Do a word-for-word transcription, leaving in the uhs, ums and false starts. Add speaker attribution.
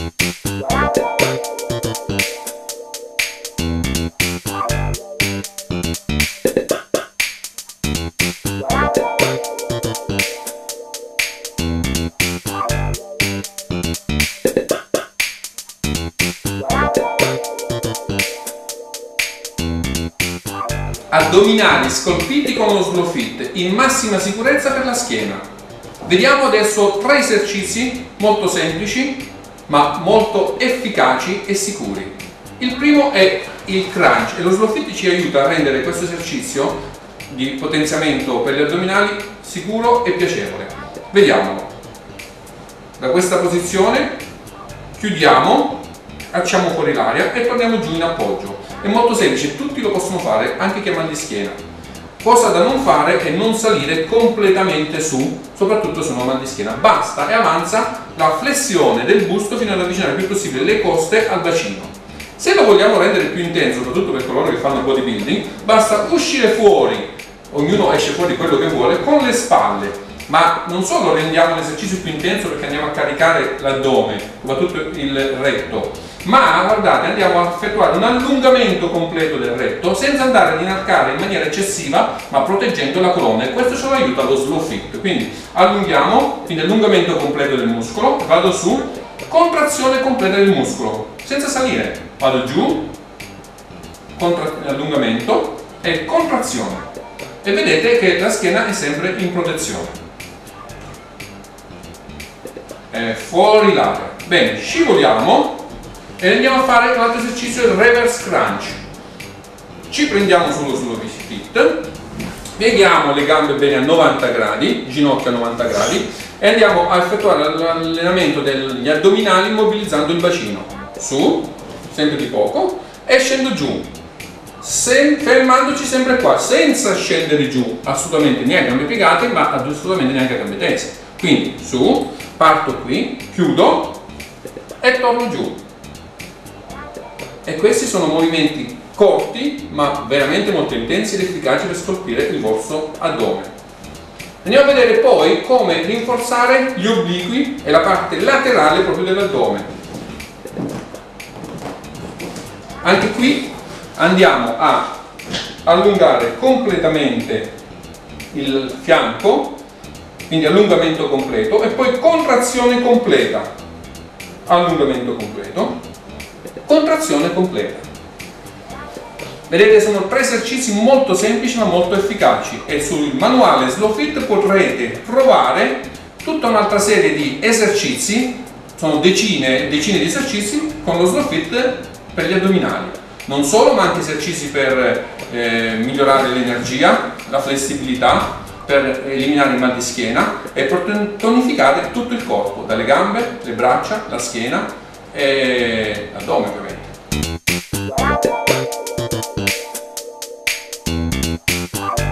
Speaker 1: Addominali scolpiti con lo slow fit in massima sicurezza per la schiena. Vediamo adesso tre esercizi molto semplici ma molto efficaci e sicuri. Il primo è il crunch e lo slow fit ci aiuta a rendere questo esercizio di potenziamento per gli addominali sicuro e piacevole. Vediamolo. Da questa posizione chiudiamo, facciamo fuori l'aria e torniamo giù in appoggio. È molto semplice, tutti lo possono fare, anche chi ha mal di schiena. Cosa da non fare è non salire completamente su, soprattutto se non ha mal di schiena. Basta e avanza la flessione del busto fino ad avvicinare il più possibile le coste al bacino. Se lo vogliamo rendere più intenso, soprattutto per coloro che fanno bodybuilding, basta uscire fuori, ognuno esce fuori quello che vuole, con le spalle. Ma non solo rendiamo l'esercizio più intenso perché andiamo a caricare l'addome, soprattutto il retto, ma guardate, andiamo a effettuare un allungamento completo del retto senza andare ad inarcare in maniera eccessiva, ma proteggendo la colonna, e questo ce lo aiuta lo slow fit. Quindi allunghiamo, quindi allungamento completo del muscolo, vado su, contrazione completa del muscolo, senza salire, vado giù, allungamento e contrazione, e vedete che la schiena è sempre in protezione. È fuori l'aria. Bene, scivoliamo e andiamo a fare un altro esercizio, il reverse crunch. Ci prendiamo sullo slow fit, pieghiamo le gambe bene a novanta gradi, ginocchia a novanta gradi, e andiamo a effettuare l'allenamento degli addominali mobilizzando il bacino. Su, sempre di poco, e scendo giù, se, fermandoci sempre qua, senza scendere giù assolutamente neanche a gambe piegate, ma assolutamente neanche a gambe tese. Quindi su, parto qui, chiudo e torno giù. E questi sono movimenti corti ma veramente molto intensi ed efficaci per scolpire il vostro addome. Andiamo a vedere poi come rinforzare gli obliqui e la parte laterale proprio dell'addome. Anche qui andiamo a allungare completamente il fianco, quindi allungamento completo, e poi contrazione completa, allungamento completo, contrazione completa. Vedete, sono tre esercizi molto semplici ma molto efficaci, e sul manuale Slow Fit potrete trovare tutta un'altra serie di esercizi, sono decine e decine di esercizi con lo Slow Fit per gli addominali. Non solo, ma anche esercizi per eh, migliorare l'energia, la flessibilità, per eliminare il mal di schiena e per tonificare tutto il corpo, dalle gambe, le braccia, la schiena e l'addome ovviamente.